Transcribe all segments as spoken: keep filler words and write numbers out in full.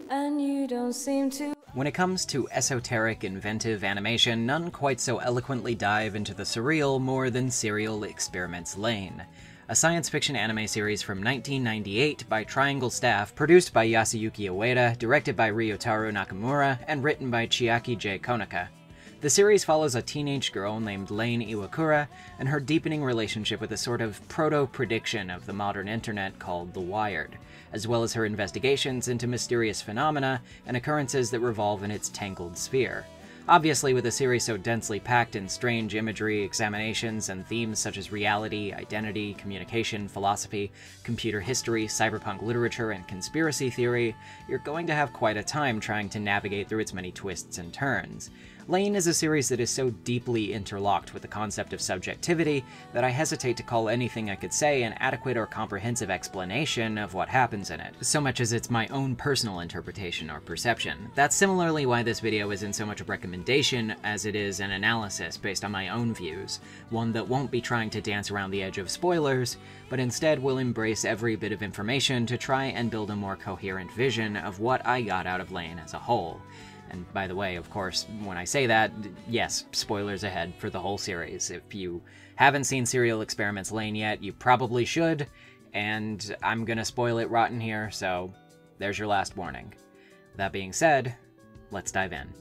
and you don't seem to. When it comes to esoteric, inventive animation, none quite so eloquently dive into the surreal more than Serial Experiments Lain, a science fiction anime series from nineteen ninety-eight by Triangle Staff, produced by Yasuyuki Ueda, directed by Ryotaro Nakamura, and written by Chiaki J. Konaka. The series follows a teenage girl named Lain Iwakura and her deepening relationship with a sort of proto-prediction of the modern internet called The Wired, as well as her investigations into mysterious phenomena and occurrences that revolve in its tangled sphere. Obviously, with a series so densely packed in strange imagery, examinations, and themes such as reality, identity, communication, philosophy, computer history, cyberpunk literature, and conspiracy theory, you're going to have quite a time trying to navigate through its many twists and turns. Lain is a series that is so deeply interlocked with the concept of subjectivity that I hesitate to call anything I could say an adequate or comprehensive explanation of what happens in it, so much as it's my own personal interpretation or perception. That's similarly why this video isn't so much a recommendation as it is an analysis based on my own views, one that won't be trying to dance around the edge of spoilers, but instead will embrace every bit of information to try and build a more coherent vision of what I got out of Lain as a whole. And by the way, of course, when I say that, yes, spoilers ahead for the whole series. If you haven't seen Serial Experiments Lain yet, you probably should, and I'm gonna spoil it rotten here, so there's your last warning. That being said, let's dive in.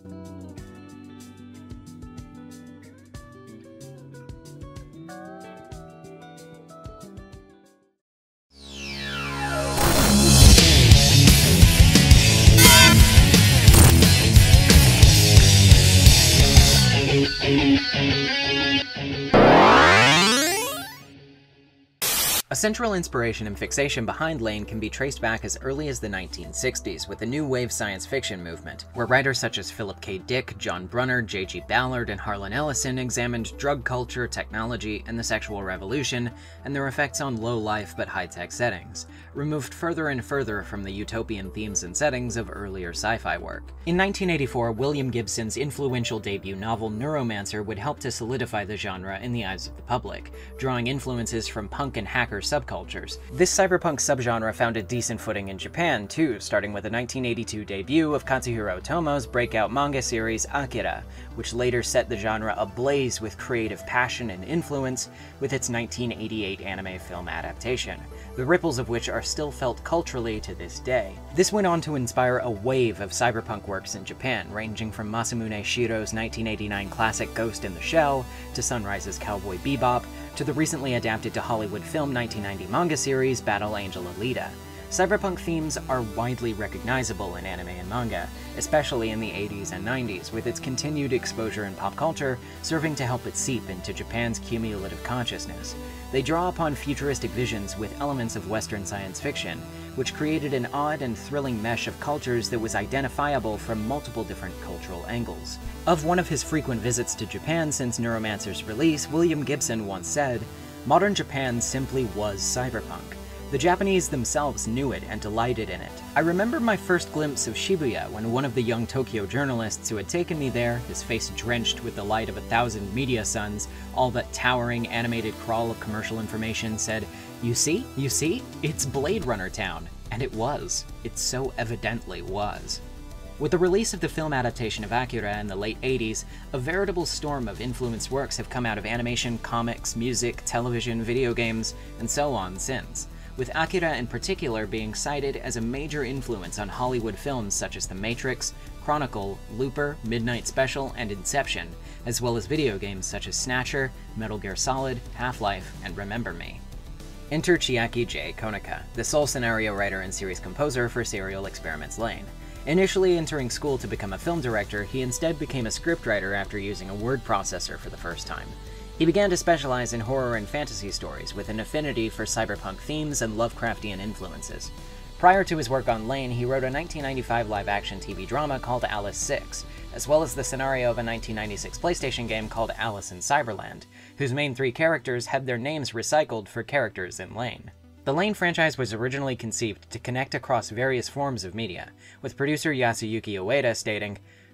A central inspiration and fixation behind Lain can be traced back as early as the nineteen sixties with the new wave science fiction movement, where writers such as Philip K. Dick, John Brunner, J G Ballard, and Harlan Ellison examined drug culture, technology, and the sexual revolution, and their effects on low-life but high-tech settings, removed further and further from the utopian themes and settings of earlier sci-fi work. In nineteen eighty-four, William Gibson's influential debut novel Neuromancer would help to solidify the genre in the eyes of the public, drawing influences from punk and hacker subcultures. This cyberpunk subgenre found a decent footing in Japan, too, starting with the nineteen eighty-two debut of Katsuhiro Otomo's breakout manga series Akira, which later set the genre ablaze with creative passion and influence with its nineteen eighty-eight anime film adaptation, the ripples of which are still felt culturally to this day. This went on to inspire a wave of cyberpunk works in Japan, ranging from Masamune Shiro's nineteen eighty-nine classic Ghost in the Shell, to Sunrise's Cowboy Bebop, to the recently adapted to Hollywood film nineteen ninety manga series Battle Angel Alita. Cyberpunk themes are widely recognizable in anime and manga, especially in the eighties and nineties, with its continued exposure in pop culture serving to help it seep into Japan's cumulative consciousness. They draw upon futuristic visions with elements of Western science fiction, which created an odd and thrilling mesh of cultures that was identifiable from multiple different cultural angles. Of one of his frequent visits to Japan since Neuromancer's release, William Gibson once said, "Modern Japan simply was cyberpunk. The Japanese themselves knew it and delighted in it. I remember my first glimpse of Shibuya when one of the young Tokyo journalists who had taken me there, his face drenched with the light of a thousand media suns, all that towering animated crawl of commercial information, said, 'You see? You see? It's Blade Runner Town.' And it was. It so evidently was." With the release of the film adaptation of Akira in the late eighties, a veritable storm of influenced works have come out of animation, comics, music, television, video games, and so on since, with Akira in particular being cited as a major influence on Hollywood films such as The Matrix, Chronicle, Looper, Midnight Special, and Inception, as well as video games such as Snatcher, Metal Gear Solid, Half-Life, and Remember Me. Enter Chiaki J. Konaka, the sole scenario writer and series composer for Serial Experiments Lain. Initially entering school to become a film director, he instead became a scriptwriter after using a word processor for the first time. He began to specialize in horror and fantasy stories, with an affinity for cyberpunk themes and Lovecraftian influences. Prior to his work on Lain, he wrote a nineteen ninety-five live-action T V drama called Alice six, as well as the scenario of a nineteen ninety-six PlayStation game called Alice in Cyberland, whose main three characters had their names recycled for characters in Lain. The Lain franchise was originally conceived to connect across various forms of media, with producer Yasuyuki Ueda stating,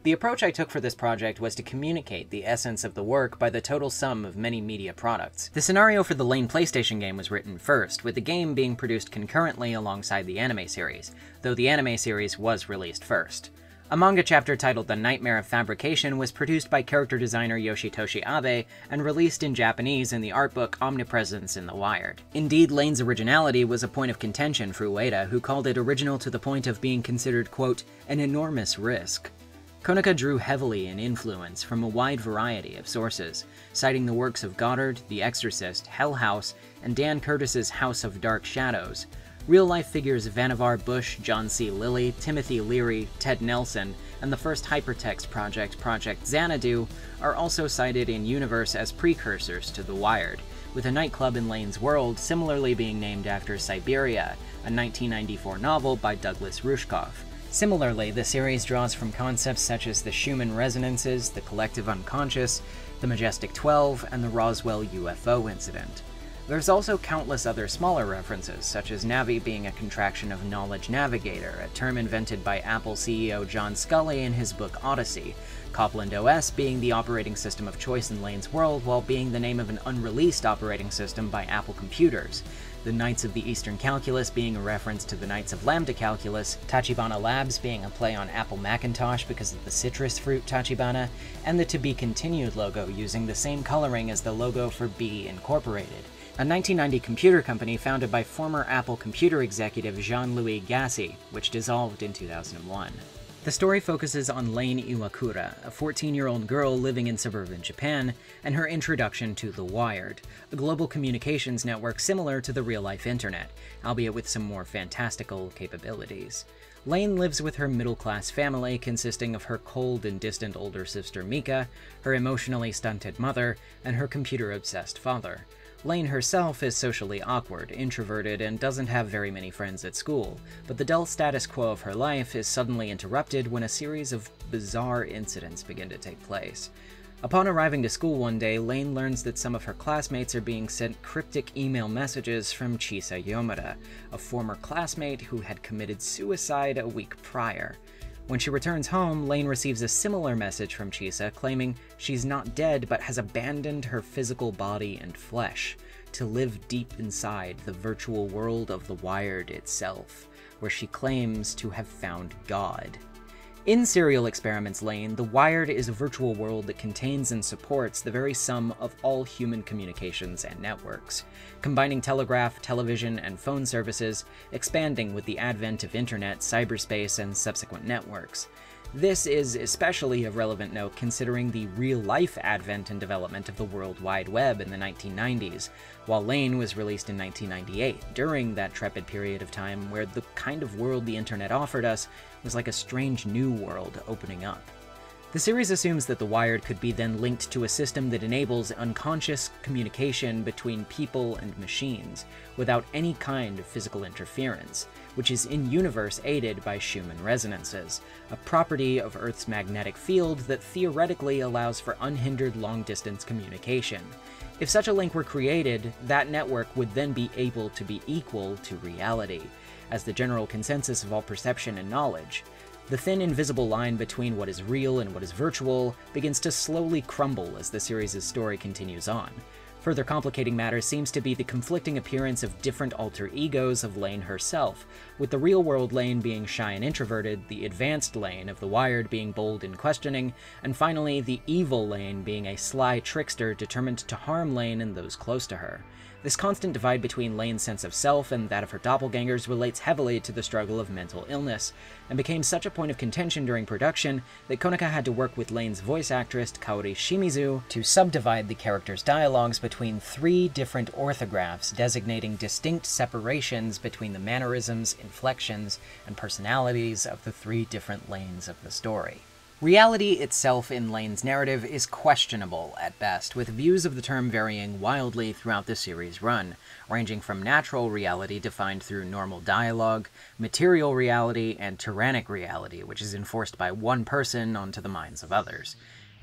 The approach I took for this project was to communicate the essence of the work by the total sum of many media products. The scenario for the Lane PlayStation game was written first, with the game being produced concurrently alongside the anime series, though the anime series was released first. A manga chapter titled The Nightmare of Fabrication was produced by character designer Yoshitoshi Abe and released in Japanese in the art book Omnipresence in the Wired. Indeed, Lane's originality was a point of contention for Ueda, who called it original to the point of being considered, quote, an enormous risk. Konica drew heavily in influence from a wide variety of sources, citing the works of Goddard, The Exorcist, Hell House, and Dan Curtis's House of Dark Shadows. Real-life figures Vannevar Bush, John C. Lilly, Timothy Leary, Ted Nelson, and the first hypertext project, Project Xanadu, are also cited in universe as precursors to The Wired, with a nightclub in Lane's world similarly being named after Siberia, a nineteen ninety-four novel by Douglas Rushkoff. Similarly, the series draws from concepts such as the Schumann resonances, the collective unconscious, the Majestic twelve, and the Roswell U F O incident. There's also countless other smaller references, such as Navi being a contraction of Knowledge Navigator, a term invented by Apple C E O John Scully in his book Odyssey, Copland O S being the operating system of choice in Lane's world while being the name of an unreleased operating system by Apple Computers, the Knights of the Eastern Calculus being a reference to the Knights of Lambda Calculus, Tachibana Labs being a play on Apple Macintosh because of the citrus fruit Tachibana, and the To Be Continued logo using the same coloring as the logo for B Incorporated, a nineteen ninety computer company founded by former Apple computer executive Jean-Louis Gassi, which dissolved in two thousand one. The story focuses on Lane Iwakura, a fourteen-year-old girl living in suburban Japan, and her introduction to The Wired, a global communications network similar to the real-life internet, albeit with some more fantastical capabilities. Lane lives with her middle-class family consisting of her cold and distant older sister Mika, her emotionally stunted mother, and her computer-obsessed father. Lane herself is socially awkward, introverted, and doesn't have very many friends at school, but the dull status quo of her life is suddenly interrupted when a series of bizarre incidents begin to take place. Upon arriving to school one day, Lane learns that some of her classmates are being sent cryptic email messages from Chisa Yomura, a former classmate who had committed suicide a week prior. When she returns home, Lane receives a similar message from Chisa claiming she's not dead but has abandoned her physical body and flesh to live deep inside the virtual world of The Wired itself, where she claims to have found God. In Serial Experiments Lane, The Wired is a virtual world that contains and supports the very sum of all human communications and networks, combining telegraph, television, and phone services, expanding with the advent of internet, cyberspace, and subsequent networks. This is especially of relevant note considering the real-life advent and development of the World Wide Web in the nineteen nineties, while Lane was released in nineteen ninety-eight, during that trepid period of time where the kind of world the internet offered us was like a strange new world opening up. The series assumes that The Wired could be then linked to a system that enables unconscious communication between people and machines, without any kind of physical interference, which is in-universe aided by Schumann resonances, a property of Earth's magnetic field that theoretically allows for unhindered long-distance communication. If such a link were created, that network would then be able to be equal to reality, as the general consensus of all perception and knowledge. The thin, invisible line between what is real and what is virtual begins to slowly crumble as the series' story continues on. Further complicating matters seems to be the conflicting appearance of different alter egos of Lane herself, with the real-world Lane being shy and introverted, the advanced Lane of The Wired being bold and questioning, and finally the evil Lane being a sly trickster determined to harm Lane and those close to her. This constant divide between Lane's sense of self and that of her doppelgangers relates heavily to the struggle of mental illness, and became such a point of contention during production that Konica had to work with Lane's voice actress Kaori Shimizu to subdivide the character's dialogues between three different orthographs designating distinct separations between the mannerisms, inflections, and personalities of the three different lanes of the story. Reality itself in Lane's narrative is questionable at best, with views of the term varying wildly throughout the series' run, ranging from natural reality defined through normal dialogue, material reality, and tyrannic reality, which is enforced by one person onto the minds of others.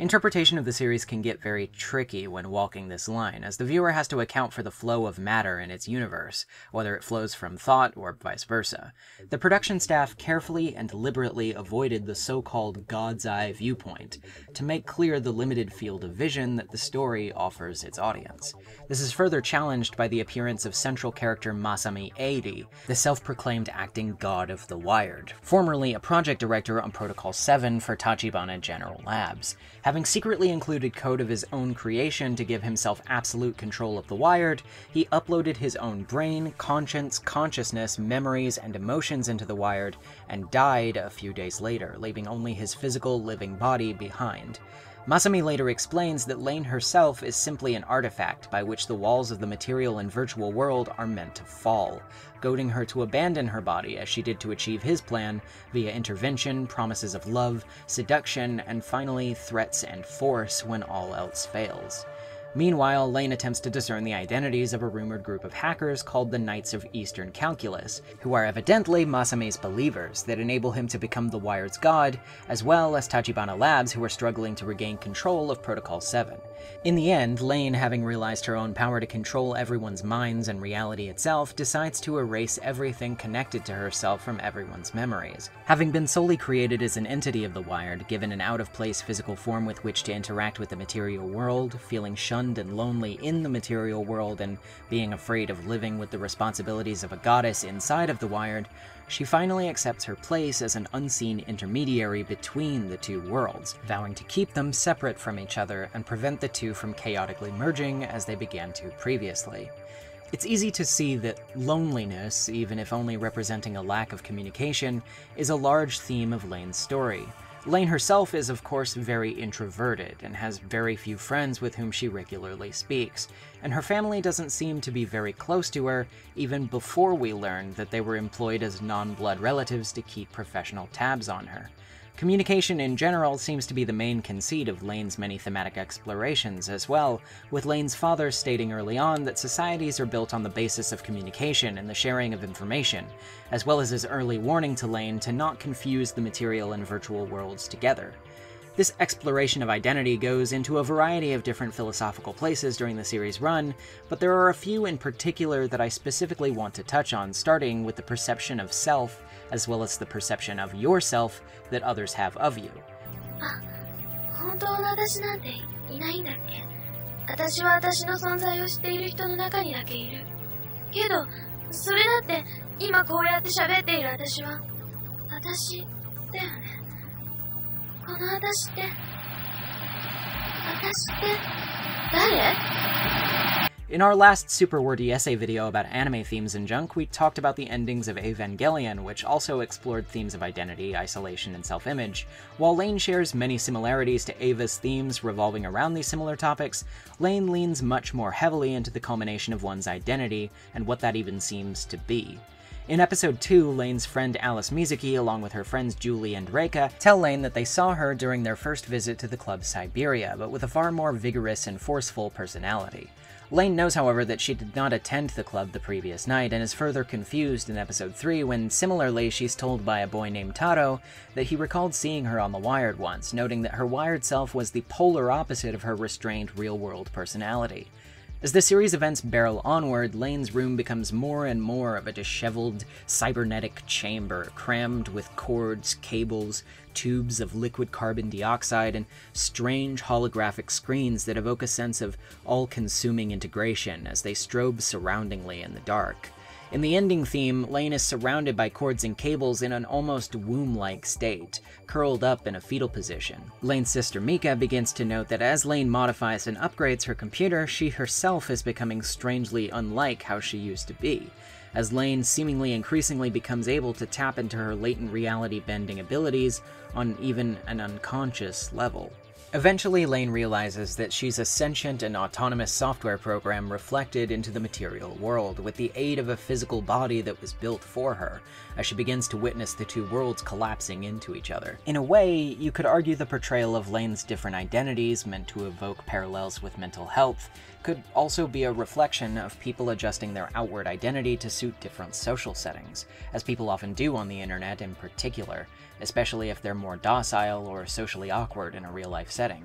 Interpretation of the series can get very tricky when walking this line, as the viewer has to account for the flow of matter in its universe, whether it flows from thought or vice versa. The production staff carefully and deliberately avoided the so-called God's Eye viewpoint to make clear the limited field of vision that the story offers its audience. This is further challenged by the appearance of central character Masami Eiri, the self-proclaimed acting god of The Wired, formerly a project director on Protocol seven for Tachibana General Labs. Having secretly included code of his own creation to give himself absolute control of The Wired, he uploaded his own brain, conscience, consciousness, memories, and emotions into The Wired, and died a few days later, leaving only his physical, living body behind. Masami later explains that Lane herself is simply an artifact by which the walls of the material and virtual world are meant to fall, goading her to abandon her body as she did to achieve his plan via intervention, promises of love, seduction, and finally threats and force when all else fails. Meanwhile, Lane attempts to discern the identities of a rumored group of hackers called the Knights of Eastern Calculus, who are evidently Masami's believers that enable him to become the Wired's god, as well as Tachibana Labs, who are struggling to regain control of Protocol seven. In the end, Lane, having realized her own power to control everyone's minds and reality itself, decides to erase everything connected to herself from everyone's memories. Having been solely created as an entity of the Wired, given an out-of-place physical form with which to interact with the material world, feeling shunned and lonely in the material world, and being afraid of living with the responsibilities of a goddess inside of the Wired, she finally accepts her place as an unseen intermediary between the two worlds, vowing to keep them separate from each other and prevent the two from chaotically merging as they began to previously. It's easy to see that loneliness, even if only representing a lack of communication, is a large theme of Lane's story. Lane herself is, of course, very introverted and has very few friends with whom she regularly speaks, and her family doesn't seem to be very close to her even before we learn that they were employed as non-blood relatives to keep professional tabs on her. Communication in general seems to be the main conceit of Lane's many thematic explorations as well, with Lane's father stating early on that societies are built on the basis of communication and the sharing of information, as well as his early warning to Lane to not confuse the material and virtual worlds together. This exploration of identity goes into a variety of different philosophical places during the series' run, but there are a few in particular that I specifically want to touch on, starting with the perception of self, as well as the perception of yourself that others have of you. 本当の私なんていないんだっけ? 私は私の存在を知っている人の中にだけいる。けど、それだって今こうやって喋っている私は私だよね。この私って私って誰? In our last super wordy essay video about anime themes and junk, we talked about the endings of Evangelion, which also explored themes of identity, isolation, and self-image. While Lane shares many similarities to Ava's themes revolving around these similar topics, Lane leans much more heavily into the culmination of one's identity, and what that even seems to be. In episode two, Lane's friend Alice Mizuki, along with her friends Julie and Reika, tell Lane that they saw her during their first visit to the club Siberia, but with a far more vigorous and forceful personality. Lane knows, however, that she did not attend the club the previous night, and is further confused in episode three when, similarly, she's told by a boy named Taro that he recalled seeing her on The Wired once, noting that her wired self was the polar opposite of her restrained real-world personality. As the series events barrel onward, Lane's room becomes more and more of a disheveled, cybernetic chamber, crammed with cords, cables, tubes of liquid carbon dioxide, and strange holographic screens that evoke a sense of all-consuming integration as they strobe surroundingly in the dark. In the ending theme, Lane is surrounded by cords and cables in an almost womb-like state, curled up in a fetal position. Lane's sister Mika begins to note that as Lane modifies and upgrades her computer, she herself is becoming strangely unlike how she used to be, as Lane seemingly increasingly becomes able to tap into her latent reality-bending abilities on even an unconscious level. Eventually, Lane realizes that she's a sentient and autonomous software program reflected into the material world, with the aid of a physical body that was built for her, as she begins to witness the two worlds collapsing into each other. In a way, you could argue the portrayal of Lane's different identities, meant to evoke parallels with mental health, could also be a reflection of people adjusting their outward identity to suit different social settings, as people often do on the internet in particular, especially if they're more docile or socially awkward in a real-life setting.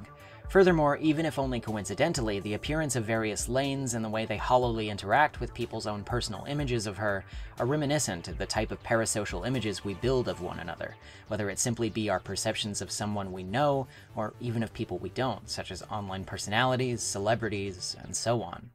Furthermore, even if only coincidentally, the appearance of various Lanes and the way they hollowly interact with people's own personal images of her are reminiscent of the type of parasocial images we build of one another, whether it simply be our perceptions of someone we know, or even of people we don't, such as online personalities, celebrities, and so on.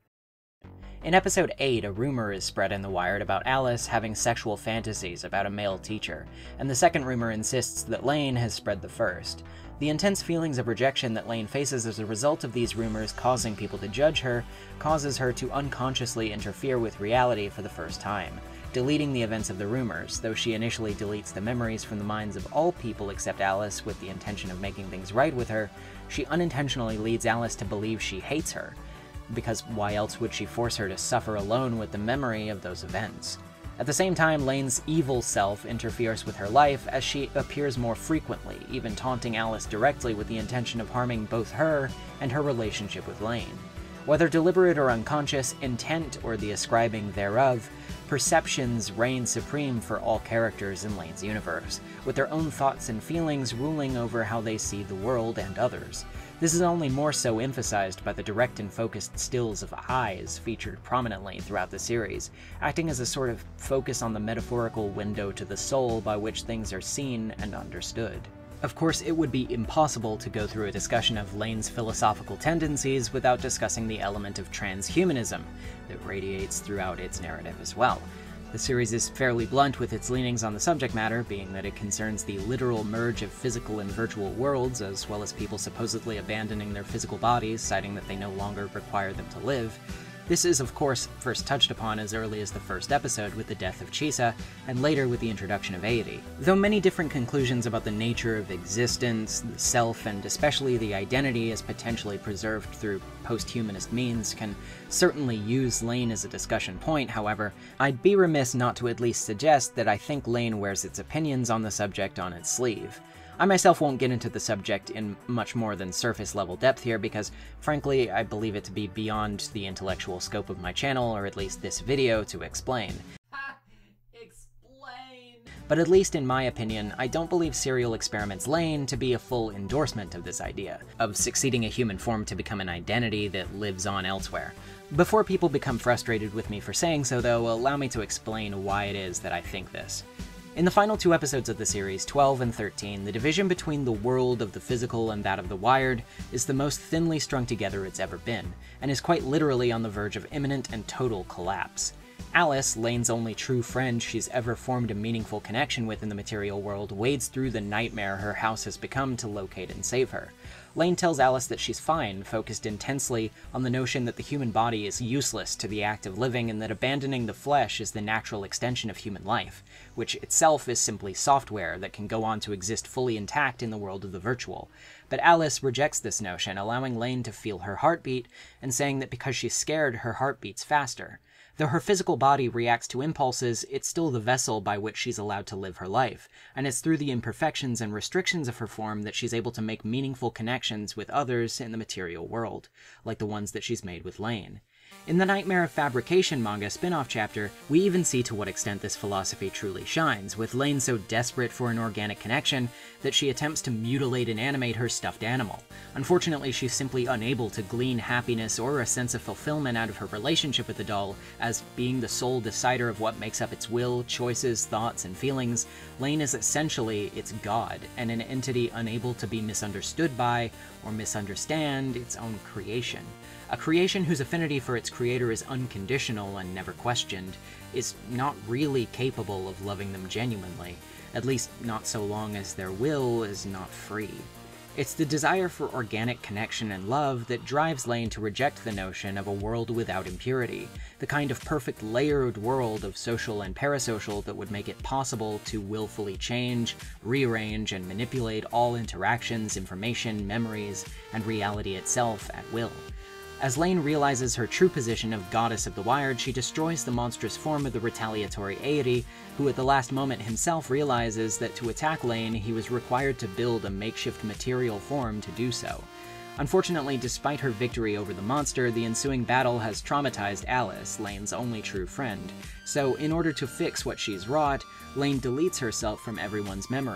In episode eight, a rumor is spread in the Wired about Alice having sexual fantasies about a male teacher, and the second rumor insists that Lane has spread the first. The intense feelings of rejection that Lane faces as a result of these rumors causing people to judge her causes her to unconsciously interfere with reality for the first time, deleting the events of the rumors, though she initially deletes the memories from the minds of all people except Alice with the intention of making things right with her. She unintentionally leads Alice to believe she hates her, because why else would she force her to suffer alone with the memory of those events? At the same time, Lane's evil self interferes with her life as she appears more frequently, even taunting Alice directly with the intention of harming both her and her relationship with Lane. Whether deliberate or unconscious, intent or the ascribing thereof, perceptions reign supreme for all characters in Lane's universe, with their own thoughts and feelings ruling over how they see the world and others. This is only more so emphasized by the direct and focused stills of eyes featured prominently throughout the series, acting as a sort of focus on the metaphorical window to the soul by which things are seen and understood. Of course, it would be impossible to go through a discussion of Lane's philosophical tendencies without discussing the element of transhumanism that radiates throughout its narrative as well. The series is fairly blunt with its leanings on the subject matter, being that it concerns the literal merge of physical and virtual worlds, as well as people supposedly abandoning their physical bodies, citing that they no longer require them to live. This is, of course, first touched upon as early as the first episode with the death of Chisa, and later with the introduction of Airi. Though many different conclusions about the nature of existence, the self, and especially the identity as potentially preserved through post-humanist means can certainly use Lane as a discussion point, however, I'd be remiss not to at least suggest that I think Lane wears its opinions on the subject on its sleeve. I myself won't get into the subject in much more than surface-level depth here because, frankly, I believe it to be beyond the intellectual scope of my channel, or at least this video, to explain. Explain! But at least in my opinion, I don't believe Serial Experiments Lane to be a full endorsement of this idea, of succeeding a human form to become an identity that lives on elsewhere. Before people become frustrated with me for saying so, though, allow me to explain why it is that I think this. In the final two episodes of the series, twelve and thirteen, the division between the world of the physical and that of the Wired is the most thinly strung together it's ever been, and is quite literally on the verge of imminent and total collapse. Alice, Lane's only true friend she's ever formed a meaningful connection with in the material world, wades through the nightmare her house has become to locate and save her. Lane tells Alice that she's fine, focused intensely on the notion that the human body is useless to the act of living and that abandoning the flesh is the natural extension of human life, which itself is simply software that can go on to exist fully intact in the world of the virtual. But Alice rejects this notion, allowing Lane to feel her heartbeat and saying that because she's scared, her heart beats faster. Though her physical body reacts to impulses, it's still the vessel by which she's allowed to live her life, and it's through the imperfections and restrictions of her form that she's able to make meaningful connections with others in the material world, like the ones that she's made with Lane. In the Nightmare of Fabrication manga spin-off chapter, we even see to what extent this philosophy truly shines, with Lane so desperate for an organic connection that she attempts to mutilate and animate her stuffed animal. Unfortunately, she's simply unable to glean happiness or a sense of fulfillment out of her relationship with the doll, as being the sole decider of what makes up its will, choices, thoughts, and feelings, Lane is essentially its god, and an entity unable to be misunderstood by, or misunderstand, its own creation. A creation whose affinity for its creator is unconditional and never questioned, is not really capable of loving them genuinely, at least not so long as their will is not free. It's the desire for organic connection and love that drives Lane to reject the notion of a world without impurity, the kind of perfect layered world of social and parasocial that would make it possible to willfully change, rearrange, and manipulate all interactions, information, memories, and reality itself at will. As Lane realizes her true position of Goddess of the Wired, she destroys the monstrous form of the retaliatory Airi, who at the last moment himself realizes that to attack Lane, he was required to build a makeshift material form to do so. Unfortunately, despite her victory over the monster, the ensuing battle has traumatized Alice, Lane's only true friend. So, in order to fix what she's wrought, Lane deletes herself from everyone's memory.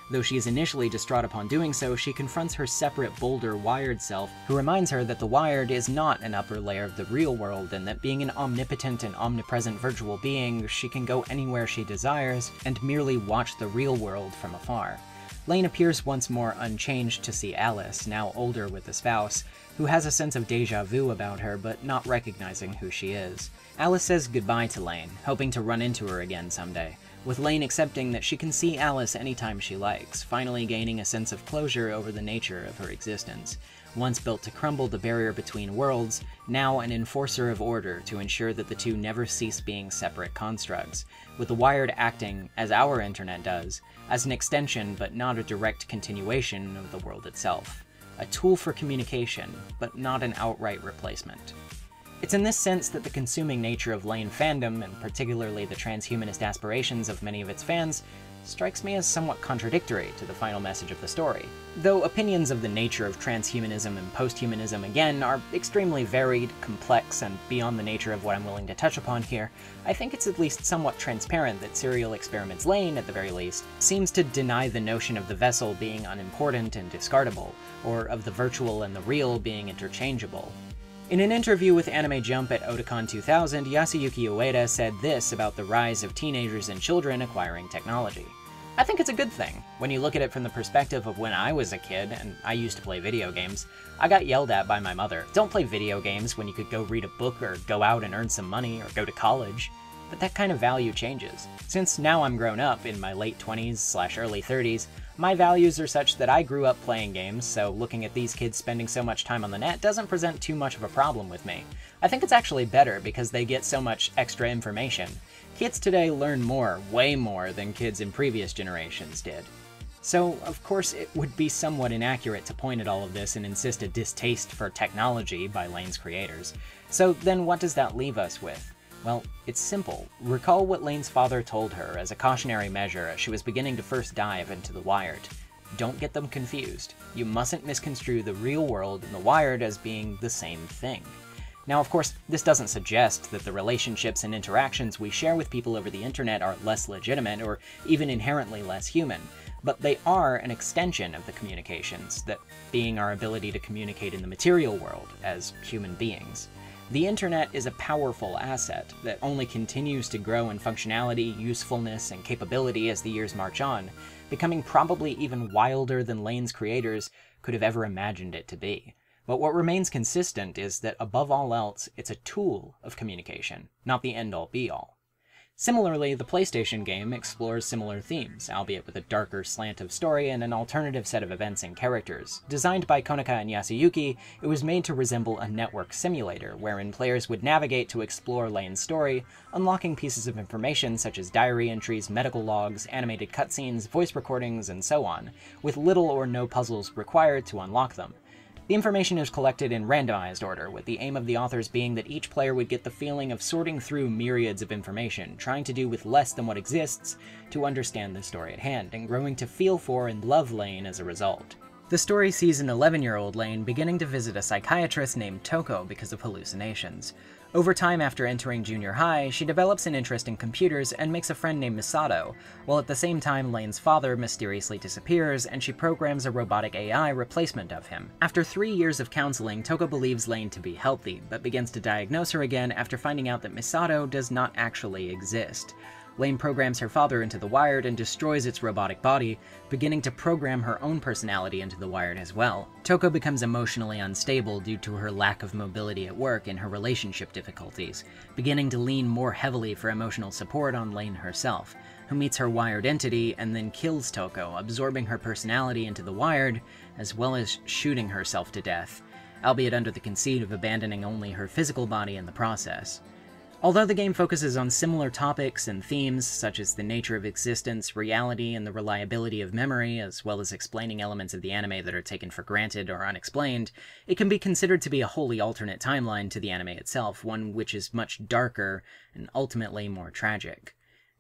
Though she is initially distraught upon doing so, she confronts her separate, bolder, wired self, who reminds her that the wired is not an upper layer of the real world, and that being an omnipotent and omnipresent virtual being, she can go anywhere she desires, and merely watch the real world from afar. Lane appears once more unchanged to see Alice, now older with a spouse, who has a sense of deja vu about her, but not recognizing who she is. Alice says goodbye to Lane, hoping to run into her again someday, with Lane accepting that she can see Alice anytime she likes, finally gaining a sense of closure over the nature of her existence. Once built to crumble the barrier between worlds, now an enforcer of order to ensure that the two never cease being separate constructs, with the wired acting, as our internet does, as an extension but not a direct continuation of the world itself. A tool for communication, but not an outright replacement. It's in this sense that the consuming nature of Lane fandom, and particularly the transhumanist aspirations of many of its fans, strikes me as somewhat contradictory to the final message of the story. Though opinions of the nature of transhumanism and posthumanism, again, are extremely varied, complex, and beyond the nature of what I'm willing to touch upon here, I think it's at least somewhat transparent that Serial Experiments Lane, at the very least, seems to deny the notion of the vessel being unimportant and discardable, or of the virtual and the real being interchangeable. In an interview with Anime Jump at Otakon two thousand, Yasuyuki Ueda said this about the rise of teenagers and children acquiring technology. I think it's a good thing. When you look at it from the perspective of when I was a kid, and I used to play video games, I got yelled at by my mother. Don't play video games when you could go read a book or go out and earn some money or go to college. But that kind of value changes. Since now I'm grown up, in my late twenties slash early thirties, my values are such that I grew up playing games, so looking at these kids spending so much time on the net doesn't present too much of a problem with me. I think it's actually better because they get so much extra information. Kids today learn more, way more, than kids in previous generations did. So, of course, it would be somewhat inaccurate to point at all of this and insist a distaste for technology by Lane's creators. So then what does that leave us with? Well, it's simple. Recall what Lane's father told her as a cautionary measure as she was beginning to first dive into the Wired. Don't get them confused. You mustn't misconstrue the real world and the Wired as being the same thing. Now, of course, this doesn't suggest that the relationships and interactions we share with people over the internet are less legitimate or even inherently less human, but they are an extension of the communications, that being our ability to communicate in the material world as human beings. The internet is a powerful asset that only continues to grow in functionality, usefulness, and capability as the years march on, becoming probably even wilder than Lane's creators could have ever imagined it to be. But what remains consistent is that above all else, it's a tool of communication, not the end-all be-all. Similarly, the PlayStation game explores similar themes, albeit with a darker slant of story and an alternative set of events and characters. Designed by Konica and Yasuyuki, it was made to resemble a network simulator, wherein players would navigate to explore Lane's story, unlocking pieces of information such as diary entries, medical logs, animated cutscenes, voice recordings, and so on, with little or no puzzles required to unlock them. The information is collected in randomized order, with the aim of the authors being that each player would get the feeling of sorting through myriads of information, trying to do with less than what exists to understand the story at hand, and growing to feel for and love Lane as a result. The story sees an eleven-year-old Lane beginning to visit a psychiatrist named Toko because of hallucinations. Over time after entering junior high, she develops an interest in computers and makes a friend named Misato, while at the same time Lane's father mysteriously disappears and she programs a robotic A I replacement of him. After three years of counseling, Toko believes Lane to be healthy, but begins to diagnose her again after finding out that Misato does not actually exist. Lane programs her father into the Wired and destroys its robotic body, beginning to program her own personality into the Wired as well. Toko becomes emotionally unstable due to her lack of mobility at work and her relationship difficulties, beginning to lean more heavily for emotional support on Lane herself, who meets her Wired entity and then kills Toko, absorbing her personality into the Wired, as well as shooting herself to death, albeit under the conceit of abandoning only her physical body in the process. Although the game focuses on similar topics and themes, such as the nature of existence, reality, and the reliability of memory, as well as explaining elements of the anime that are taken for granted or unexplained, it can be considered to be a wholly alternate timeline to the anime itself, one which is much darker and ultimately more tragic.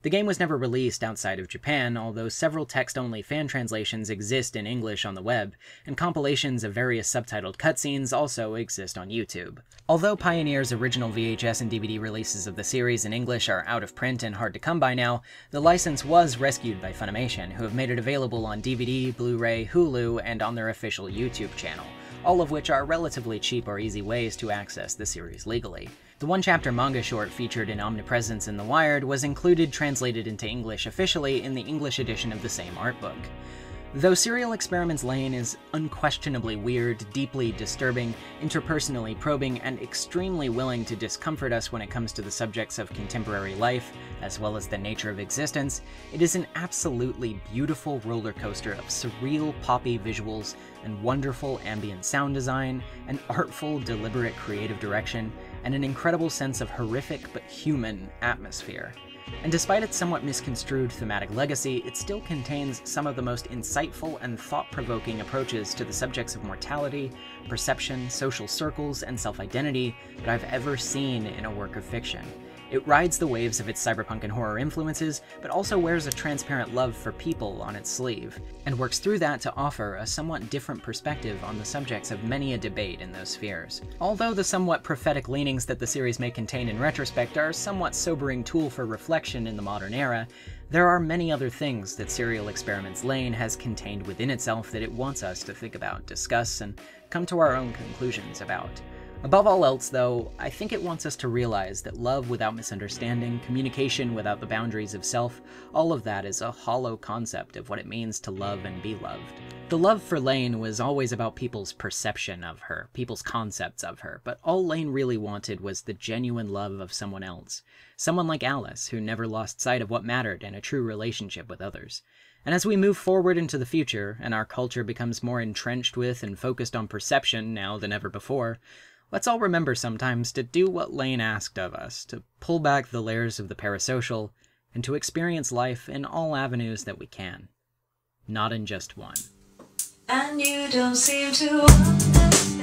The game was never released outside of Japan, although several text-only fan translations exist in English on the web, and compilations of various subtitled cutscenes also exist on YouTube. Although Pioneer's original V H S and D V D releases of the series in English are out of print and hard to come by now, the license was rescued by Funimation, who have made it available on D V D, Blu-ray, Hulu, and on their official YouTube channel, all of which are relatively cheap or easy ways to access the series legally. The one-chapter manga short featured in Omnipresence in The Wired was included translated into English officially in the English edition of the same art book. Though Serial Experiments Lain is unquestionably weird, deeply disturbing, interpersonally probing, and extremely willing to discomfort us when it comes to the subjects of contemporary life, as well as the nature of existence, it is an absolutely beautiful roller coaster of surreal, poppy visuals and wonderful ambient sound design, an artful, deliberate creative direction, and an incredible sense of horrific but human atmosphere. And despite its somewhat misconstrued thematic legacy, it still contains some of the most insightful and thought-provoking approaches to the subjects of mortality, perception, social circles, and self-identity that I've ever seen in a work of fiction. It rides the waves of its cyberpunk and horror influences, but also wears a transparent love for people on its sleeve, and works through that to offer a somewhat different perspective on the subjects of many a debate in those spheres. Although the somewhat prophetic leanings that the series may contain in retrospect are a somewhat sobering tool for reflection in the modern era, there are many other things that Serial Experiments Lain has contained within itself that it wants us to think about, discuss, and come to our own conclusions about. Above all else, though, I think it wants us to realize that love without misunderstanding, communication without the boundaries of self, all of that is a hollow concept of what it means to love and be loved. The love for Lain was always about people's perception of her, people's concepts of her, but all Lain really wanted was the genuine love of someone else. Someone like Alice, who never lost sight of what mattered in a true relationship with others. And as we move forward into the future, and our culture becomes more entrenched with and focused on perception now than ever before, let's all remember sometimes to do what Lain asked of us, to pull back the layers of the parasocial, and to experience life in all avenues that we can. Not in just one. And you don't seem to